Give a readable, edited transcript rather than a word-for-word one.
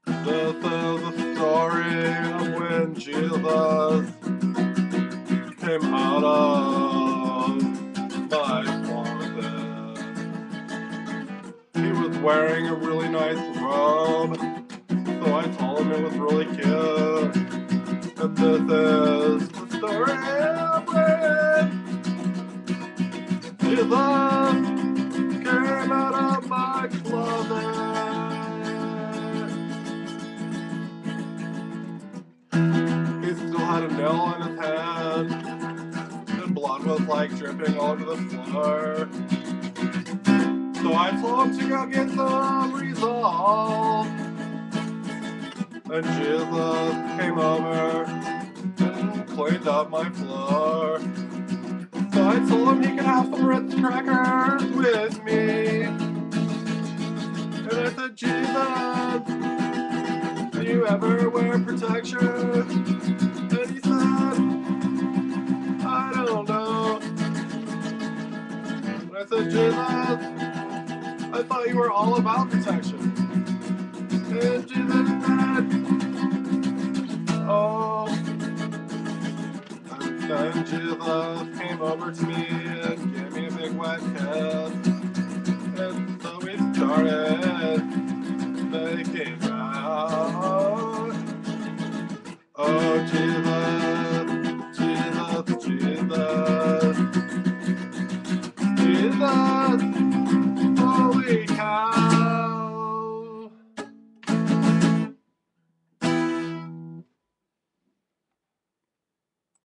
This is the story of when Jesus came out of my closet. He was wearing a really nice robe, so I told him it was really cute. And this is the story of when Jesus came out of my closet. He still had a nail in his head, and blood was like dripping all over the floor. So I told him to go get some resolve. And Jesus came over and cleaned up my floor. So I told him he could have some Ritz crackers with me. And I said, Jesus, do you ever wear protection? And he said, I don't know. And I said, Jesus, I thought you were all about protection. And Jesus said, oh. And then Jesus came over to me and gave me a big wet kiss. And so we started making out. Oh, Jesus.